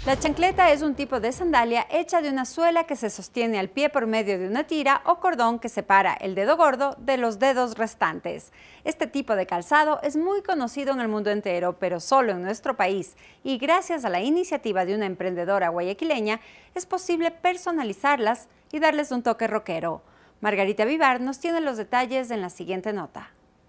La chancleta es un tipo de sandalia hecha de una suela que se sostiene al pie por medio de una tira o cordón que separa el dedo gordo de los dedos restantes. Este tipo de calzado es muy conocido en el mundo entero, pero solo en nuestro país. Y gracias a la iniciativa de una emprendedora guayaquileña, es posible personalizarlas y darles un toque rockero. Margarita Vivar nos tiene los detalles en la siguiente nota.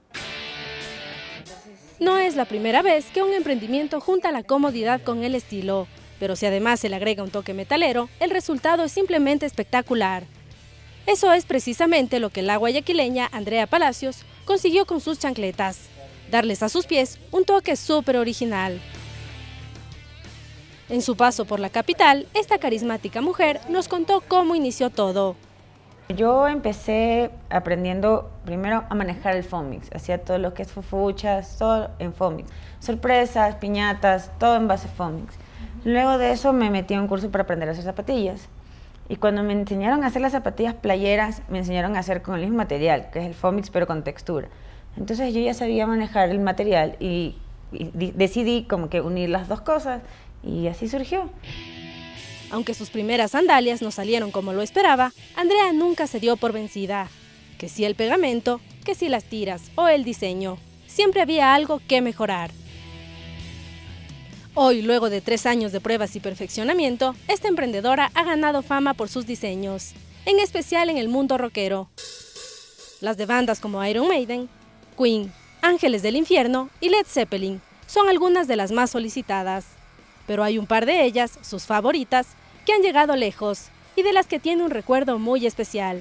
No es la primera vez que un emprendimiento junta la comodidad con el estilo. Pero si además se le agrega un toque metalero, el resultado es simplemente espectacular. Eso es precisamente lo que la guayaquileña Andrea Palacios consiguió con sus chancletas, darles a sus pies un toque súper original. En su paso por la capital, esta carismática mujer nos contó cómo inició todo. Yo empecé aprendiendo primero a manejar el Fomix, hacía todo lo que es fufuchas, todo en Fomix, sorpresas, piñatas, todo en base Fomix. Luego de eso me metí a un curso para aprender a hacer zapatillas. Y cuando me enseñaron a hacer las zapatillas playeras, me enseñaron a hacer con el mismo material, que es el Fomix, pero con textura. Entonces yo ya sabía manejar el material y decidí como que unir las dos cosas y así surgió. Aunque sus primeras sandalias no salieron como lo esperaba, Andrea nunca se dio por vencida. Que si el pegamento, que si las tiras o el diseño, siempre había algo que mejorar. Hoy, luego de 3 años de pruebas y perfeccionamiento, esta emprendedora ha ganado fama por sus diseños, en especial en el mundo rockero. Las de bandas como Iron Maiden, Queen, Ángeles del Infierno y Led Zeppelin son algunas de las más solicitadas. Pero hay un par de ellas, sus favoritas, que han llegado lejos y de las que tiene un recuerdo muy especial.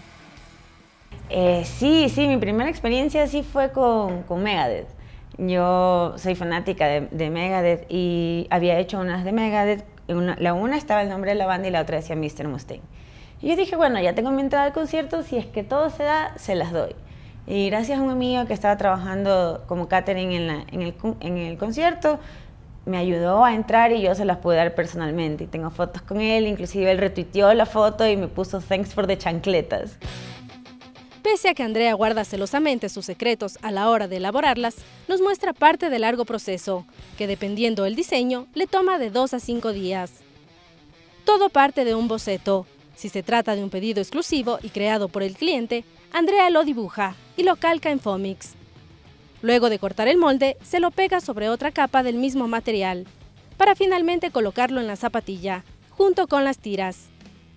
Sí, mi primera experiencia sí fue con Megadeth. Yo soy fanática de Megadeth y había hecho unas de Megadeth. La una estaba el nombre de la banda y la otra decía Mr. Mustaine. Y yo dije, bueno, ya tengo mi entrada al concierto, si es que todo se da, se las doy. Y gracias a un amigo que estaba trabajando como catering en el concierto, me ayudó a entrar y yo se las pude dar personalmente. Y tengo fotos con él, inclusive él retuiteó la foto y me puso thanks for the chancletas. Pese a que Andrea guarda celosamente sus secretos a la hora de elaborarlas, nos muestra parte del largo proceso, que dependiendo del diseño, le toma de 2 a 5 días. Todo parte de un boceto. Si se trata de un pedido exclusivo y creado por el cliente, Andrea lo dibuja y lo calca en Fomix. Luego de cortar el molde, se lo pega sobre otra capa del mismo material, para finalmente colocarlo en la zapatilla, junto con las tiras.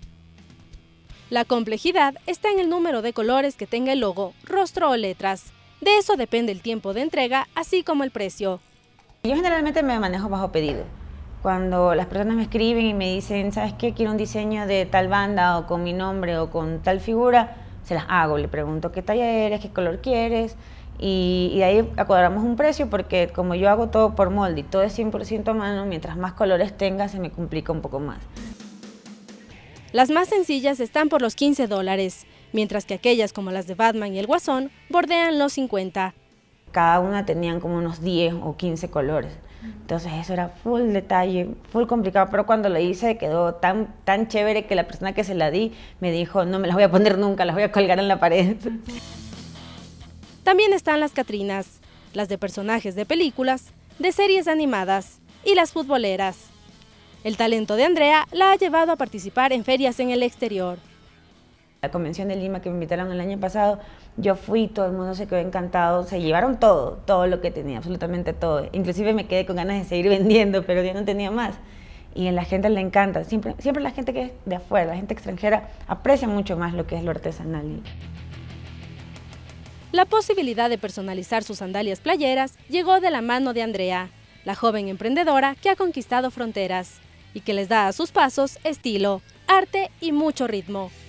La complejidad está en el número de colores que tenga el logo, rostro o letras. De eso depende el tiempo de entrega, así como el precio. Yo generalmente me manejo bajo pedido. Cuando las personas me escriben y me dicen, ¿sabes qué? Quiero un diseño de tal banda o con mi nombre o con tal figura, se las hago. Le pregunto qué talla eres, qué color quieres y de ahí acordamos un precio porque como yo hago todo por molde y todo es 100% a mano, mientras más colores tenga se me complica un poco más. Las más sencillas están por los $15, mientras que aquellas como las de Batman y el Guasón bordean los 50. Cada una tenían como unos 10 o 15 colores. Entonces eso era full detalle, full complicado, pero cuando lo hice quedó tan chévere que la persona que se la di me dijo, no me las voy a poner nunca, las voy a colgar en la pared. También están las Catrinas, las de personajes de películas, de series animadas y las futboleras. El talento de Andrea la ha llevado a participar en ferias en el exterior. La convención de Lima que me invitaron el año pasado, yo fui, todo el mundo se quedó encantado, se llevaron todo lo que tenía, absolutamente todo. Inclusive me quedé con ganas de seguir vendiendo, pero ya no tenía más. Y a la gente le encanta, siempre la gente que es de afuera, la gente extranjera, aprecia mucho más lo que es lo artesanal. La posibilidad de personalizar sus sandalias playeras llegó de la mano de Andrea, la joven emprendedora que ha conquistado fronteras y que les da a sus pasos estilo, arte y mucho ritmo.